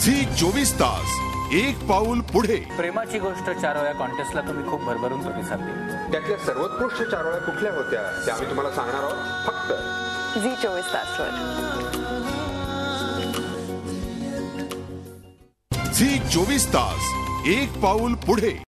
Zee 24 तास एक पाऊल पुढे. प्रेमाची गोष्ट 4 वेळा कॉन्टेस्टला तुम्ही खूप भरभरून प्रतिसाद दिला. त्यातल्या सर्वोत्कृष्ट 4 वेळा कुठल्या होत्या त्या आम्ही तुम्हाला सांगणार आहोत फक्त झी 24 तासवर. झी 24 तास एक पाऊल पुढे.